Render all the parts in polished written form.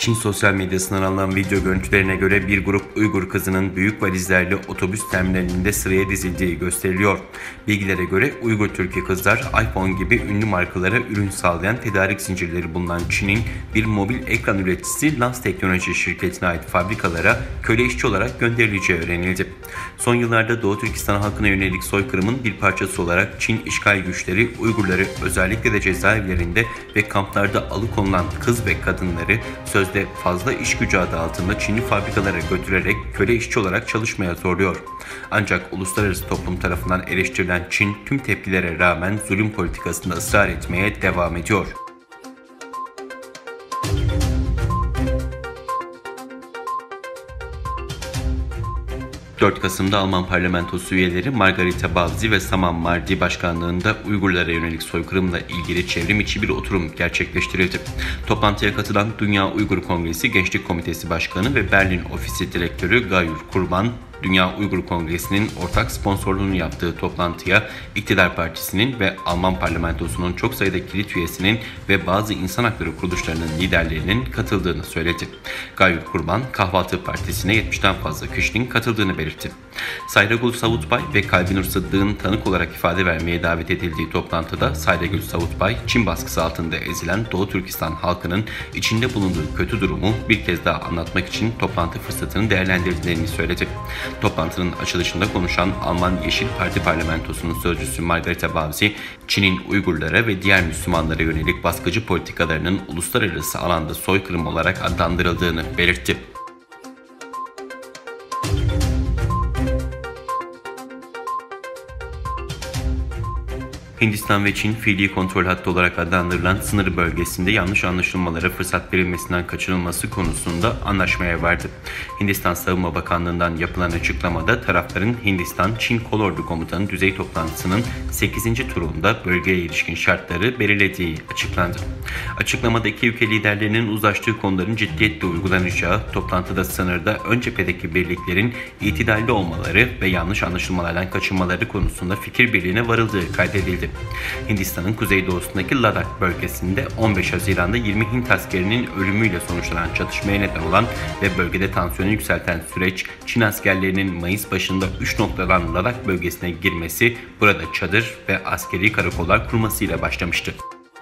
Çin sosyal medyasından alınan video görüntülerine göre bir grup Uygur kızının büyük valizlerle otobüs terminalinde sıraya dizildiği gösteriliyor. Bilgilere göre Uygur Türkiye kızlar iPhone gibi ünlü markalara ürün sağlayan tedarik zincirleri bulunan Çin'in bir mobil ekran üreticisi Lans Teknoloji şirketine ait fabrikalara köle işçi olarak gönderileceği öğrenildi. Son yıllarda Doğu Türkistan halkına yönelik soykırımın bir parçası olarak Çin işgal güçleri Uygurları özellikle de cezaevlerinde ve kamplarda alıkonulan kız ve kadınları sözde fazla iş gücü adı altında Çinli fabrikalara götürerek köle işçi olarak çalışmaya zorluyor. Ancak uluslararası toplum tarafından eleştirilen Çin tüm tepkilere rağmen zulüm politikasında ısrar etmeye devam ediyor. 4 Kasım'da Alman parlamentosu üyeleri Margarita Bavzi ve Saman Mardi başkanlığında Uygurlara yönelik soykırımla ilgili çevrim içi bir oturum gerçekleştirildi. Toplantıya katılan Dünya Uygur Kongresi Gençlik Komitesi Başkanı ve Berlin Ofisi Direktörü Gayur Kurban, Dünya Uygur Kongresi'nin ortak sponsorluğunu yaptığı toplantıya İktidar Partisi'nin ve Alman parlamentosunun çok sayıda kilit üyesinin ve bazı insan hakları kuruluşlarının liderlerinin katıldığını söyledi. Gayur Kurban, Kahvaltı Partisi'ne 70'ten fazla kişinin katıldığını belirtti. Sayragül Savutbay ve Kalbinur Sıddık'ın tanık olarak ifade vermeye davet edildiği toplantıda Sayragül Savutbay, Çin baskısı altında ezilen Doğu Türkistan halkının içinde bulunduğu kötü durumu bir kez daha anlatmak için toplantı fırsatını değerlendirdiğini söyledi. Toplantının açılışında konuşan Alman Yeşil Parti parlamentosunun sözcüsü Margarita Bavzi, Çin'in Uygurlara ve diğer Müslümanlara yönelik baskıcı politikalarının uluslararası alanda soykırım olarak adlandırıldığını belirtti. Hindistan ve Çin, fiili kontrol hattı olarak adlandırılan sınır bölgesinde yanlış anlaşılmalara fırsat verilmesinden kaçınılması konusunda anlaşmaya vardı. Hindistan Savunma Bakanlığı'ndan yapılan açıklamada tarafların Hindistan-Çin Kolordu Komutanı düzey toplantısının 8. turunda bölgeye ilişkin şartları belirlediği açıklandı. Açıklamada iki ülke liderlerinin uzlaştığı konuların ciddiyetle uygulanacağı, toplantıda sınırda ön cephedeki birliklerin itidalli olmaları ve yanlış anlaşılmalardan kaçınmaları konusunda fikir birliğine varıldığı kaydedildi. Hindistan'ın kuzeydoğusundaki Ladakh bölgesinde 15 Haziran'da 20 Hint askerinin ölümüyle sonuçlanan çatışmaya neden olan ve bölgede tansiyonu yükselten süreç, Çin askerlerinin Mayıs başında 3 noktadan Ladakh bölgesine girmesi, burada çadır ve askeri karakollar kurmasıyla başlamıştı.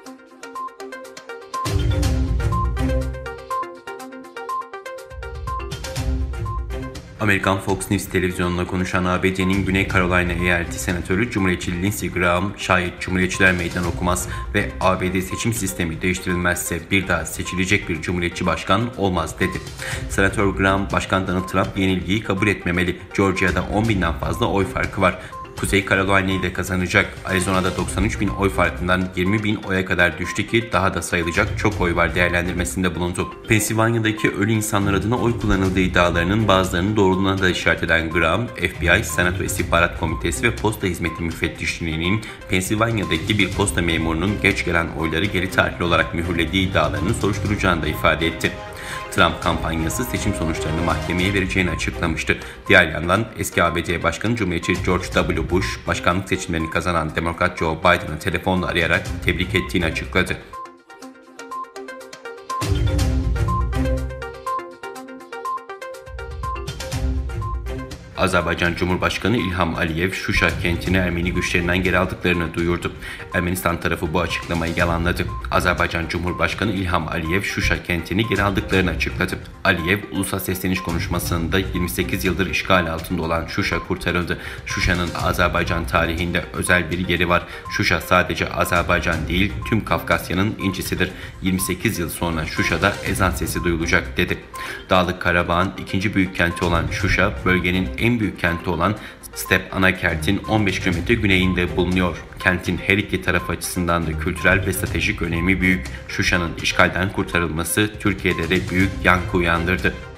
Amerikan Fox News televizyonuna konuşan ABD'nin Güney Carolina eyaleti senatörü Cumhuriyetçi Lindsey Graham, şayet Cumhuriyetçiler meydan okumaz ve ABD seçim sistemi değiştirilmezse bir daha seçilecek bir Cumhuriyetçi başkan olmaz dedi. Senatör Graham, Başkan Donald Trump yenilgiyi kabul etmemeli. Georgia'da 10.000'den fazla oy farkı var. Kuzey Carolina'yı da kazanacak. Arizona'da 93.000 oy farkından 20.000 oya kadar düştü ki daha da sayılacak çok oy var değerlendirmesinde bulundu. Pensilvanya'daki ölü insanlar adına oy kullanıldığı iddialarının bazılarının doğruluğuna da işaret eden Graham, FBI, Senato İstihbarat Komitesi ve Posta Hizmeti Müfettişliği'nin Pensilvanya'daki bir posta memurunun geç gelen oyları geri tarihli olarak mühürlediği iddialarını soruşturacağını da ifade etti. Trump kampanyası seçim sonuçlarını mahkemeye vereceğini açıklamıştı. Diğer yandan eski ABD Başkanı Cumhuriyetçi George W. Bush, başkanlık seçimlerini kazanan Demokrat Joe Biden'ı telefonla arayarak tebrik ettiğini açıkladı. Azerbaycan Cumhurbaşkanı İlham Aliyev, Şuşa kentini Ermeni güçlerinden geri aldıklarını duyurdu. Ermenistan tarafı bu açıklamayı yalanladı. Azerbaycan Cumhurbaşkanı İlham Aliyev, Şuşa kentini geri aldıklarını açıkladı. Aliyev, ulusal sesleniş konuşmasında 28 yıldır işgal altında olan Şuşa kurtarıldı. Şuşa'nın Azerbaycan tarihinde özel bir yeri var. Şuşa sadece Azerbaycan değil, tüm Kafkasya'nın incisidir. 28 yıl sonra Şuşa'da ezan sesi duyulacak dedi. Dağlık Karabağ'ın ikinci büyük kenti olan Şuşa, bölgenin en büyük kenti olan Stepanakert 15 km güneyinde bulunuyor. Kentin her iki taraf açısından da kültürel ve stratejik önemi büyük. Şuşa'nın işgalden kurtarılması Türkiye'de de büyük yankı uyandırdı.